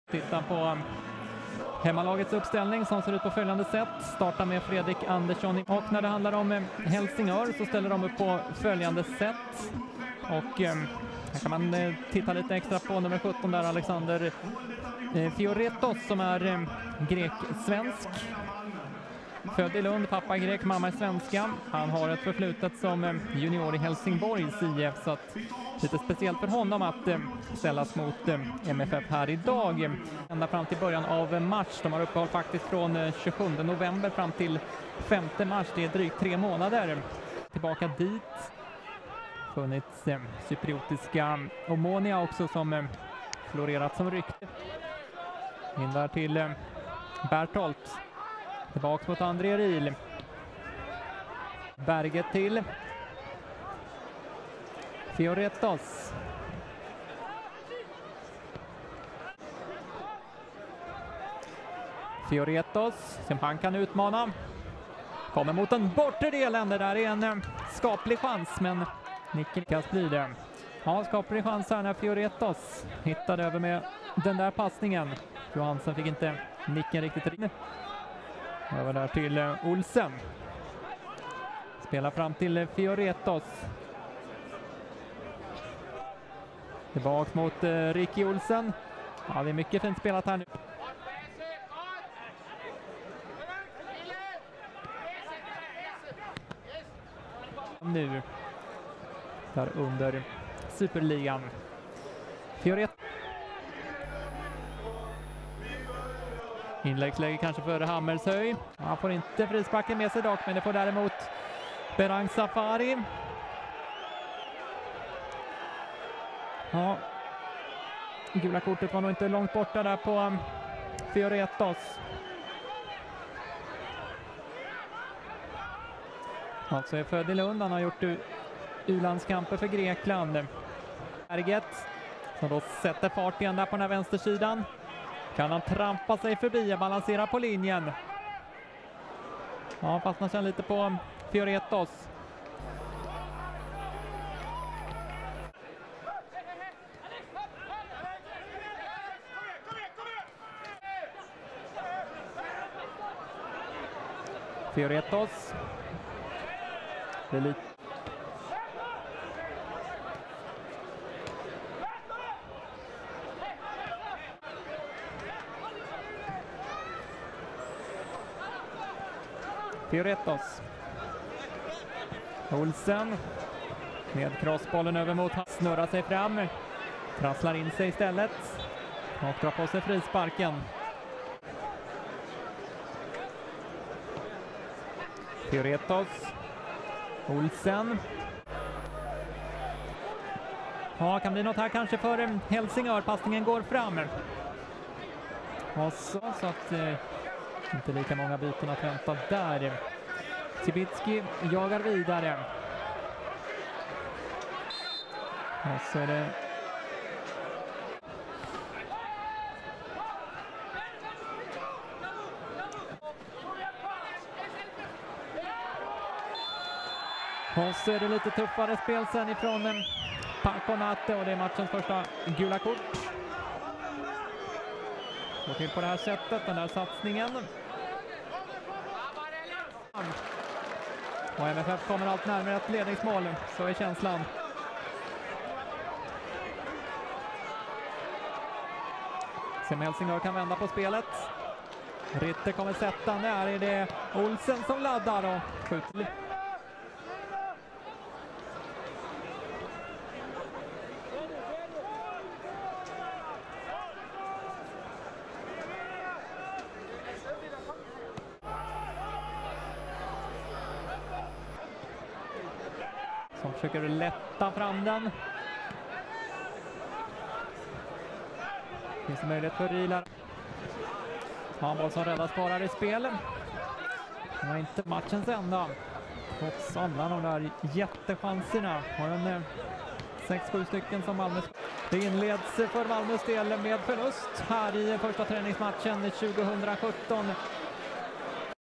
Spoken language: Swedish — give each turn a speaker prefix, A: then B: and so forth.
A: Titta på hemmalagets uppställning som ser ut på följande sätt. Startar med Fredrik Andersson och när det handlar om Helsingör så ställer de upp på följande sätt. Och här kan man titta lite extra på nummer 17 där, Alexander Fioretos, som är grek-svensk. Född i Lund, pappa är grek, mamma är svenska. Han har ett förflutet som junior i Helsingborgs IF, så att lite speciellt för honom att ställas mot MFF här idag. Ända fram till början av mars. De har uppehåll faktiskt från 27 november fram till 5 mars. Det är drygt 3 månader. Tillbaka dit. Funnits cypriotiska Omonia också som florerat som rykte. In där till Bertolt. Tillbaks mot André Riel. Berget till Fioretos. Fioretos, som han kan utmana. Kommer mot en bortre delen. Det där är en skaplig chans, men Niklas blir det. Ja, skaplig chans här när Fioretos hittade över med den där passningen. Johansson fick inte nicken riktigt rinna. Över där till Olsen. Spelar fram till Fioretos. Tillbaks mot Ricky Olsen. Ja, det är mycket fint spelat här nu. Nu. Där under Superligan. Fioretos. Inläggsläge kanske för Hammershöj. Han får inte frisparken med sig dock, men det får däremot Berang Safari. Ja, gula kortet var nog inte långt borta där på Fioretos. Alltså är född i Lund, han har gjort U-landskamper för Grekland. Berget som då sätter fart igen där på den här vänstersidan. Kan han trampa sig förbi och balansera på linjen. Ja, fastnar sen lite på Fioretos. Fioretos. Det är lite. Fioretos. Olsen med crossbollen över mot han. Snurrar sig fram. Trasslar in sig istället. Och drar på sig frisparken. Fioretos. Olsen. Ja, kan bli något här kanske för Helsingör. Passningen går fram. Och så att inte lika många byten att vänta där. Cibicki jagar vidare. Och så är det och så är det lite tuffare spel sen ifrån Paconate, och det är matchens första gula kort. Går till på det här sättet, den där satsningen. Och MFF kommer allt närmare ett ledningsmål, så är känslan. Som Helsingör kan vända på spelet. Ritter kommer sätta, där är det Olsen som laddar och skjuter. Som försöker lätta fram den. Finns det möjlighet för Rilar. Handboll som räddar sparar i spel. Det var inte matchens ända. Trots alla de där jättechanserna. Har en 6-7 stycken som Malmö. Det inleds för Malmös del med förlust här i första träningsmatchen 2017